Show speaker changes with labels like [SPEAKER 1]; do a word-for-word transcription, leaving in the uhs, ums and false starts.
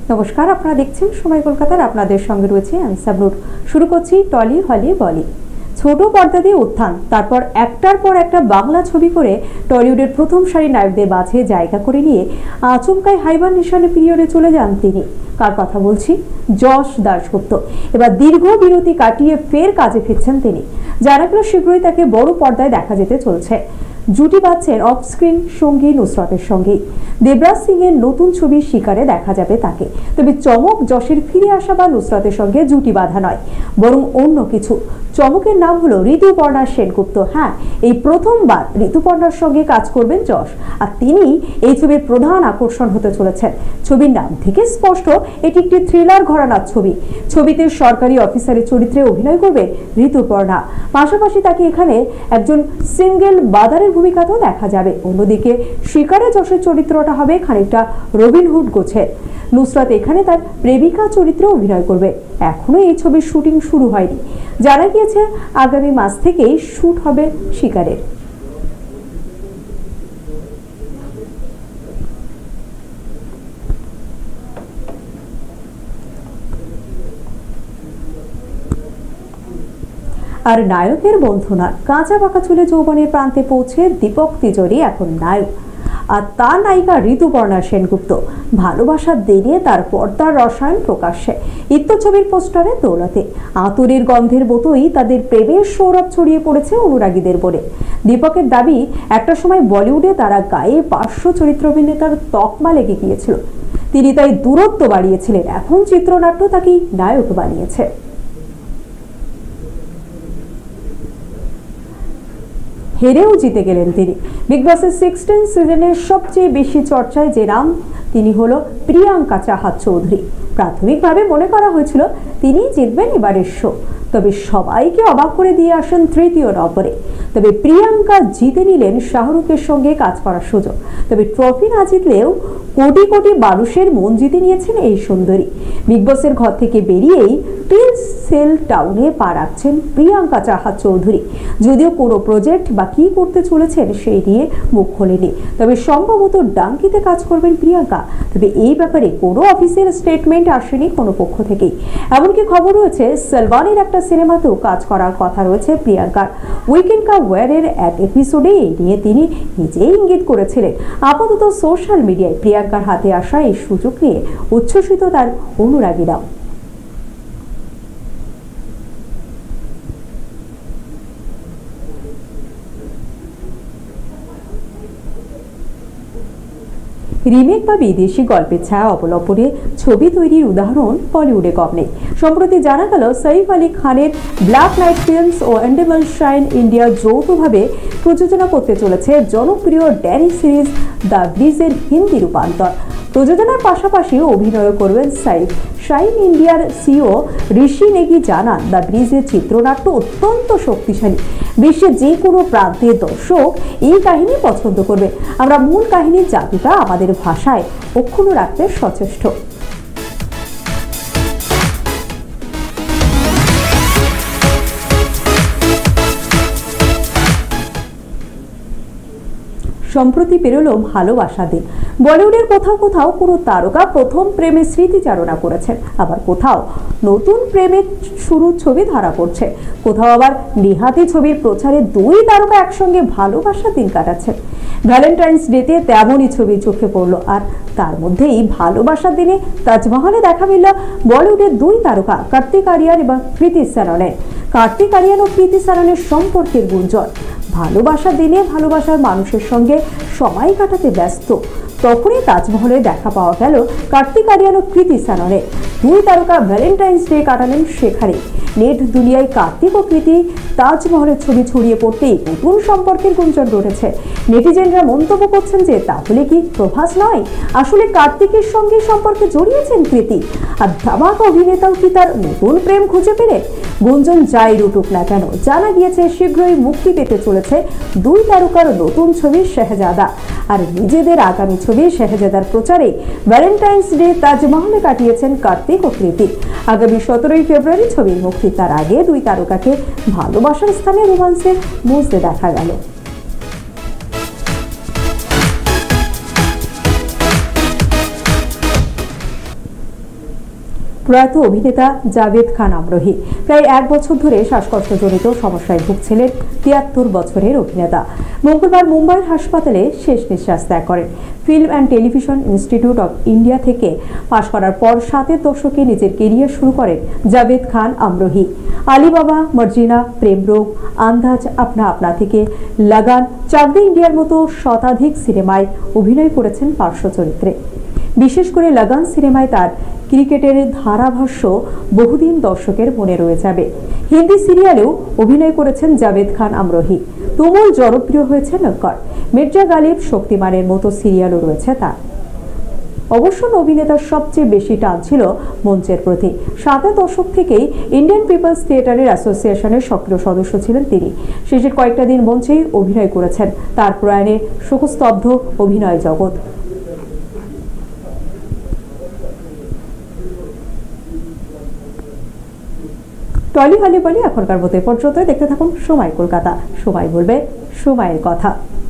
[SPEAKER 1] নমস্কার, আপনারা দেখছেন সময় কলকাতার। আপনাদের সঙ্গে রয়েছে আমি সাবনুর। শুরু করছি টলি হলি বলি। ছোট পর্দা দিয়ে উত্থান, তারপর একটার পর একটা বাংলা ছবি করে টলিউডের প্রথম সারি নায়কদের মাঝে জায়গা করে নিয়ে আচমকাই হাইবারনেশনে পিরিয়ডে চলে যান তিনি। কার কথা বলছি? যশ দাশগুপ্ত। এবার দীর্ঘ বিরতি কাটিয়ে ফের কাজে ফিরছেন তিনি। জানা গেল শীঘ্রই তাকে বড় পর্দায় দেখা যেতে চলছে। জুটি বাঁধছেন অফ স্ক্রিন সঙ্গী নুসরাতের সঙ্গেই। দেবরাজ সিং এর নতুন ছবির শিকারে দেখা যাবে তাকে। তবে চমক যশের ফিরে আসা বা নুসরাতের সঙ্গে জুটি বাঁধা নয়, বরং অন্য কিছু। চমকের নাম হলো ঋতুপর্ণা সেনগুপ্ত। হ্যাঁ, এই প্রথমবার ঋতুপর্ণার সঙ্গে কাজ করবেন যশ, আর তিনি এই ছবির প্রধান আকর্ষণ হতে চলেছেন। ছবির নাম থেকে স্পষ্ট এটি একটি থ্রিলার ঘরানার ছবি। ছবিতে সরকারি অফিসারের চরিত্রে অভিনয় করবেন ঋতুপর্ণা। পাশাপাশি তাকে এখানে একজন সিঙ্গেল বাদারের ভূমিকাতেও দেখা যাবে। অন্যদিকে শিকারে যশের চরিত্রটা হবে খানিকটা রবিনহুড গোছের। নুসরাত এখানে তার প্রেমিকা চরিত্রে অভিনয় করবে। এখনো এই ছবির শুটিং শুরু হয়নি। জানা গিয়েছে আগামী মাস থেকেই শুট হবে শিকারের। আর নায়কের বন্ধুনা কাঁচা পাকা চুলে যৌবনের প্রান্তে পৌঁছে দীপক তিজোরি এখন নায়ক, আর তার নায়িকা ঋতুপর্ণা সেনগুপ্ত। ভালোবাসার দিনে তার পর্দার রসায়ন প্রকাশ্যে ইত্য ছবির পোস্টারে দৌলতে আতরের গন্ধের মতোই তাদের প্রেমের সৌরভ ছড়িয়ে পড়েছে অনুরাগীদের বলে। দীপকের দাবি, একটা সময় বলিউডে তারা গায়ে পার্শ্ব চরিত্র অভিনেতার তকমা লেগে গিয়েছিল, তিনি তাই দূরত্ব বাড়িয়েছিলেন। এখন চিত্রনাট্য তাকেই নায়ক বানিয়েছে। হেরেও জিতে গেলেন তিনি। বিগ বসের সিক্সটিন সিজনের সবচেয়ে বেশি চর্চায় যে নাম, তিনি হলো প্রিয়াঙ্কা চাহাত চৌধুরী। প্রাথমিকভাবে মনে করা হয়েছিল তিনি জিতবেন এবারের শো, তবে সবাইকে অবাক করে দিয়ে আসেন তৃতীয় নম্বরে। তবে প্রিয়াঙ্কা জিতে নিলেন শাহরুখের সঙ্গে কাজ করার সুযোগ। তবে ট্রফি না জিতলেও কোটি কোটি মানুষের মন জিতে নিয়েছেন এই সুন্দরী। বিগ বসের ঘর থেকে বেরিয়েই টিল সেল টাউনে পা রাখছেন প্রিয়াঙ্কা চাহাত চৌধুরী। যদিও কোনো প্রজেক্ট বা কি করতে চলেছেন সেই নিয়ে মুখ খোলেনি, তবে সম্ভবত ডাঙ্কিতে কাজ করবেন প্রিয়াঙ্কা। তবে এই ব্যাপারে কোনো অফিসিয়াল স্টেটমেন্ট আসেনি কোনো পক্ষ থেকেই। এমনকি খবর রয়েছে সলমানের একটা সিনেমাতেও কাজ করার কথা রয়েছে প্রিয়াঙ্কার। উইকেন্ড কা ওয়ারের এক এপিসোডে এই নিয়ে তিনি নিজেই ইঙ্গিত করেছিলেন। আপাতত সোশ্যাল মিডিয়ায় প্রিয়াঙ্কার হাতে আসা এই সুযোগ নিয়ে উচ্ছ্বসিত তার অনুরাগীরাও। রিমেক বা বিদেশি গল্পের ছায়া অবলম্বনে ছবি তৈরির উদাহরণ বলিউডে কম নেই। সম্প্রতি জানা গেল সৈফ আলী খানের ব্ল্যাক নাইট ফিল্মস ও এন্ডেবল শাইন ইন্ডিয়া যৌথভাবে প্রযোজনা করতে চলেছে জনপ্রিয় ড্যানি সিরিজ দ্য ব্রিজের হিন্দি রূপান্তর। প্রযোজনার পাশাপাশি অভিনয় করবেন সাইফ। শাইন ইন্ডিয়ার সিও ঋষি নেগি জানান, দ্য ব্রিজের চিত্রনাট্য অত্যন্ত শক্তিশালী। বিশ্বের যে কোনো প্রান্তের দর্শক এই কাহিনী পছন্দ করবে। আমরা মূল কাহিনীর জাদুটা আমাদের ভাষায় অক্ষুণ্ণ রাখতে সচেষ্ট। সম্প্রতি পেরোলো ভালোবাসা দিন। বলিউডের কোথাও কোথাও কোনো তারকা প্রথম প্রেমের স্মৃতিচারণা করেছেন, আবার কোথাও নতুন প্রেমের শুরু ছবি ধরা পড়ছে, কোথাও আবার নিহাতি ছবির প্রচারে দুই তারকা একসঙ্গে ভালোবাসার দিন কাটাচ্ছেন। ভ্যালেন্টাইন্স ডেতে তেমনই ছবি চোখে পড়লো, আর তার মধ্যেই ভালোবাসার দিনে তাজমহলে দেখা মিলল বলিউডের দুই তারকা কার্তিক আরিয়ান এবং কৃতি শ্যাননের। কার্তিক আরিয়ান ও কৃতি শ্যাননের সম্পর্কের গুঞ্জন। ভালোবাসার দিনে ভালোবাসার মানুষের সঙ্গে সময় কাটাতে ব্যস্ত, তখনই তাজমহলে দেখা পাওয়া গেল কার্তিক আরিয়ান ও কৃতি শ্যাননের। দুই তারকা ভ্যালেন্টাইন্স ডে কাটালেন সেখানে। নেট দুনিয়ায় কার্তিক ও কৃতি তাজমহলের ছবি ছড়িয়ে পড়তেই নতুন সম্পর্কের গুঞ্জন রটেছে। নেটিজেনরা মন্তব্য করছেন যে তাহলে কি প্রভাস নয়, আসলে কার্তিকের সঙ্গে সম্পর্কে জড়িয়েছেন কৃতি। আর ধামাকা অভিনেতাও কি তার নতুন প্রেম খুঁজে পেলেন? গুঞ্জন যাই রুটুক না কেন, জানা গিয়েছে শীঘ্রই মুক্তি পেতে চলেছে দুই তারকার নতুন ছবি শেহজাদা। আর নিজেদের আগামী ছবি শেহজাদার প্রচারে ভ্যালেন্টাইন্স ডে তাজমহলে কাটিয়েছেন কার্তিক ও কৃতি। আগামী সতেরোই ফেব্রুয়ারি ছবির মুক্তি। তার আগে দুই তারকাকে ভালোবাসার স্থানে রোমান্সে বুঝতে দেখা গেল। প্রয়াত অভিনেতা জাভেদ খান আমরোহী। প্রায় এক বছর ধরে শ্বাসকষ্টজনিত সমস্যায় ভুগছিলেন তিয়াত্তর বছরের অভিনেতা। মঙ্গলবার মুম্বাইয়ের হাসপাতালে শেষ নিঃশ্বাস ত্যাগ করেন। Film and television institute of India থেকে পাশ করার পর সাতের দশকে নিজের কেরিয়ার শুরু করেন জাভেদ খান আমরোহী। আলিবাবা, মর্জিনা, প্রেম রোগ, আন্দাজ আপনা আপনা থেকে লাগান, চাক দে ইন্ডিয়ার মতো শতাধিক সিনেমায় অভিনয় করেছেন পার্শ্ব চরিত্রে। বিশেষ করে লাগান সিনেমায় তার ক্রিকেটের ধারাভাষ্য বহুদিন দর্শকের মনে রয়ে যাবে। হিন্দি সিরিয়ালেও অভিনয় করেছেন জাভেদ খান আমরোহী। তুমুল জনপ্রিয় হয়েছে নক্কর, মির্জা গালিব, শক্তিমানের মতো সিরিয়ালও রয়েছে তার। অবশ্য অভিনেতার সবচেয়ে বেশি টান ছিল মঞ্চের প্রতি। সাতের দশক থেকেই ইন্ডিয়ান পিপলস থিয়েটারের অ্যাসোসিয়েশনের সক্রিয় সদস্য ছিলেন তিনি। শেষের কয়েকটা দিন মঞ্চেই অভিনয় করেছেন। তার প্রয়াণে শোকস্তব্ধ অভিনয় জগৎ। টলি হলি বলি এখনকার মতো পর্যন্ত দেখতে থাকুন সময় কলকাতা। সময় বলবে সময়ের কথা।